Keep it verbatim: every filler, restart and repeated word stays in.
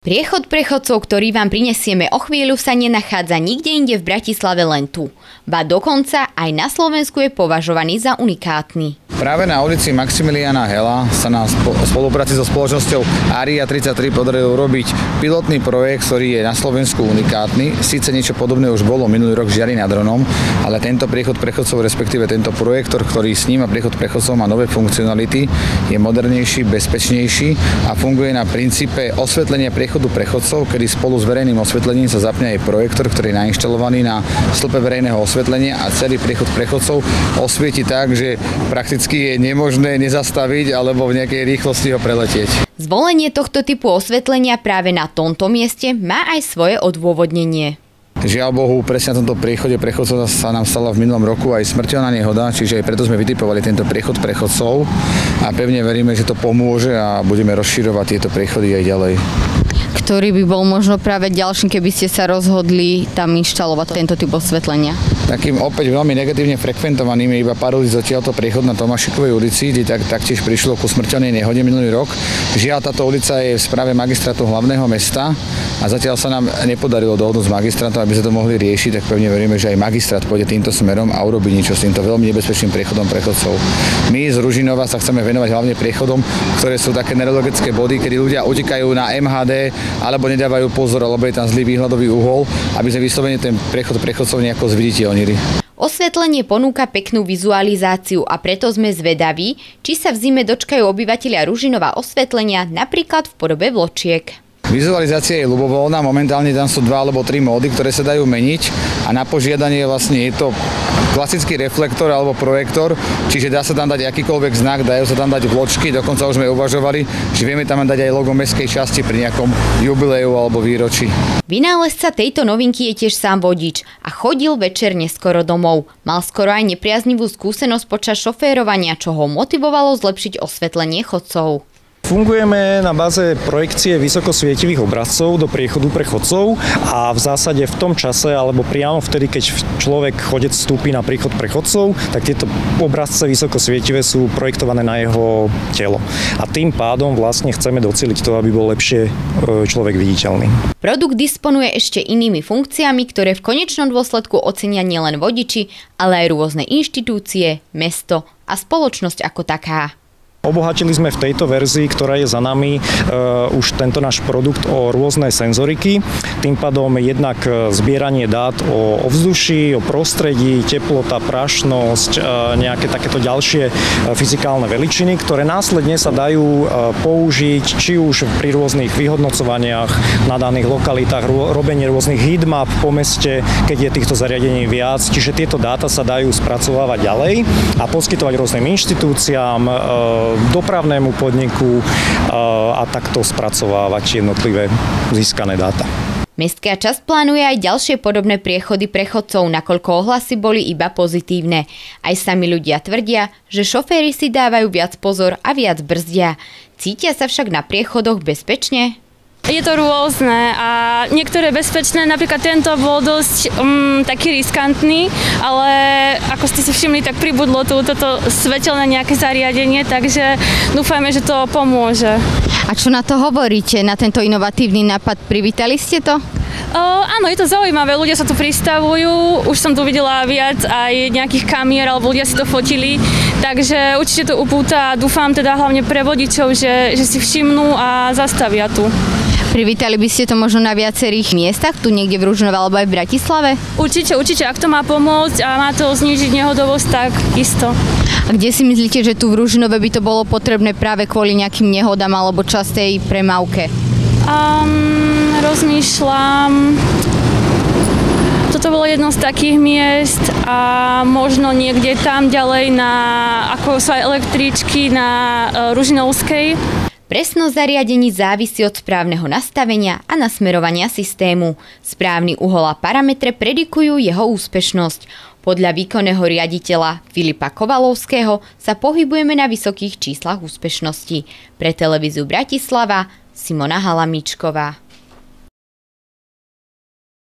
Priechod prechodcov, ktorý vám prinesieme o chvíľu, sa nenachádza nikde inde v Bratislave, len tu. Ba dokonca aj na Slovensku je považovaný za unikátny. Práve na ulici Maximiliána Hela sa nám v spolupráci so spoločnosťou Aria tridsaťtri podarilo urobiť pilotný projekt, ktorý je na Slovensku unikátny. Síce niečo podobné už bolo minulý rok v Žiari nad Hronom, ale tento priechod prechodcov, respektíve tento projektor, ktorý sníma priechod prechodcov, má nové funkcionality, je modernejší, bezpečnejší a funguje na princípe osvetlenia priechodu prechodcov, kedy spolu s verejným osvetlením sa zapne aj projektor, ktorý je nainštalovaný na stĺpe verejného osvetlenia a celý priechod prechodcov osvieti tak, že prakticky je nemožné nezastaviť alebo v nejakej rýchlosti ho preletieť. Zvolenie tohto typu osvetlenia práve na tomto mieste má aj svoje odôvodnenie. Žiaľ Bohu, presne na tomto priechode prechodcov sa nám stala v minulom roku aj smrteľná nehoda, čiže aj preto sme vytipovali tento priechod prechodcov a pevne veríme, že to pomôže a budeme rozširovať tieto priechody aj ďalej. Ktorý by bol možno práve ďalším, keby ste sa rozhodli tam inštalovať tento typ osvetlenia? Takým opäť veľmi negatívne frekventovaným je iba pár ulic odtiaľto priechod na Tomášikovej ulici, kde tak, taktiež prišlo ku smrteľnej nehode minulý rok. Žiaľ, táto ulica je v správe magistrátu hlavného mesta a zatiaľ sa nám nepodarilo dohodnúť s magistrátom, aby sa to mohli riešiť, tak pevne veríme, že aj magistrát pôjde týmto smerom a urobí niečo s týmto veľmi nebezpečným priechodom prechodcov. My z Ružinova sa chceme venovať hlavne priechodom, ktoré sú také neurologické body, kedy ľudia utekajú na em há dé alebo nedávajú pozor, alebo je tam zlý výhľadový uhol, aby sme vyslovene ten priechod prechodcov nejako zviditeľnili. Osvetlenie ponúka peknú vizualizáciu a preto sme zvedaví, či sa v zime dočkajú obyvatelia Ružinova osvetlenia napríklad v podobe vločiek. Vizualizácia je ľubovoľná, momentálne tam sú dva alebo tri módy, ktoré sa dajú meniť a na požiadanie vlastne je to klasický reflektor alebo projektor, čiže dá sa tam dať akýkoľvek znak, dajú sa tam dať vločky, dokonca už sme uvažovali, že vieme tam dať aj logo mestskej časti pri nejakom jubileu alebo výročí. Vynálezca tejto novinky je tiež sám vodič a chodil večer neskoro domov. Mal skoro aj nepriaznivú skúsenosť počas šoférovania, čo ho motivovalo zlepšiť osvetlenie chodcov. Fungujeme na báze projekcie vysokosvietivých obrazcov do priechodu pre chodcov a v zásade v tom čase alebo priamo vtedy, keď človek chodec vstúpi na priechod pre chodcov, tak tieto obrazce vysokosvietivé sú projektované na jeho telo. A tým pádom vlastne chceme docieliť to, aby bol lepšie človek viditeľný. Produkt disponuje ešte inými funkciami, ktoré v konečnom dôsledku ocenia nielen vodiči, ale aj rôzne inštitúcie, mesto a spoločnosť ako taká. Obohatili sme v tejto verzii, ktorá je za nami, uh, už tento náš produkt o rôzne senzoriky. Tým pádom jednak zbieranie dát o ovzduší, o prostredí, teplota, prašnosť, uh, nejaké takéto ďalšie uh, fyzikálne veličiny, ktoré následne sa dajú uh, použiť či už pri rôznych vyhodnocovaniach na daných lokalitách, ro- robenie rôznych heatmap po meste, keď je týchto zariadení viac. Čiže tieto dáta sa dajú spracovávať ďalej a poskytovať rôznym inštitúciám, uh, dopravnému podniku a takto spracovávať jednotlivé získané dáta. Mestská časť plánuje aj ďalšie podobné priechody pre chodcov, nakoľko ohlasy boli iba pozitívne. Aj sami ľudia tvrdia, že šoféri si dávajú viac pozor a viac brzdia. Cítia sa však na priechodoch bezpečne? Je to rôzne a niektoré bezpečné, napríklad tento bol dosť um, taký riskantný, ale ako ste si všimli, tak pribudlo tu toto svetelné nejaké zariadenie, takže dúfajme, že to pomôže. A čo na to hovoríte, na tento inovatívny nápad? Privítali ste to? Uh, áno, je to zaujímavé, ľudia sa tu pristavujú, už som tu videla viac aj nejakých kamier, alebo ľudia si to fotili, takže určite to upúta a dúfam teda hlavne pre vodičov, že, že si všimnú a zastavia tu. Privítali by ste to možno na viacerých miestach, tu niekde v Ružinove alebo aj v Bratislave? Určite, určite, ak to má pomôcť a má to znížiť nehodovosť, tak isto. A kde si myslíte, že tu v Ružinove by to bolo potrebné práve kvôli nejakým nehodám alebo častej premávke? Um, rozmýšľam... Toto bolo jedno z takých miest a možno niekde tam ďalej na, ako sú aj električky na uh, Ružinovskej. Presnosť zariadení závisí od správneho nastavenia a nasmerovania systému. Správny uhol a parametre predikujú jeho úspešnosť. Podľa výkonného riaditeľa Filipa Kovalovského sa pohybujeme na vysokých číslach úspešnosti. Pre televíziu Bratislava Simona Halamičková.